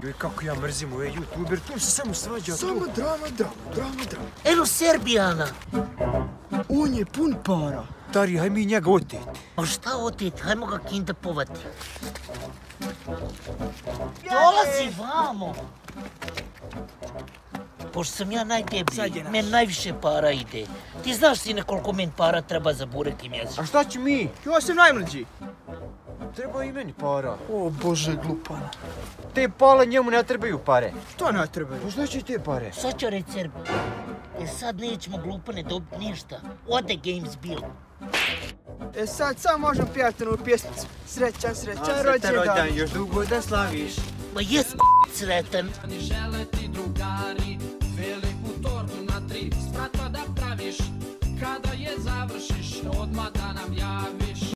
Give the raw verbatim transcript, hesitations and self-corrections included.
Joj, kako ja mrzim ove YouTuber, tu se samo svađa. Samo drama, drama, drama, drama. Eno Serbijana. On je pun para. Stari, haj mi njega oteti. A šta oteti? Hajmo ga kindapovati. Dolazi vamo. Pošto sam ja najdeblji, men najviše para ide. Ti znaš sine koliko men para treba za burek i mjesečno. A šta će mi? Ja sam najmlađi. Treba i meni para. O Bože, glupana. Te pala njemu ne trebaju pare. Što ne trebaju? Pa šta će te pare? Sad ću reći Serbi. E sad nećemo glupane dobiti ništa. Ode Games Bill. E sad sam možemo pjevati onu pjesmicu. Srećan, srećan rođendan. Još dugo da slaviš. Ma jes sretan. Ni žele ti drugari veliku tortu na tri sprata da praviš. Kada je završiš, odmah da nam javi.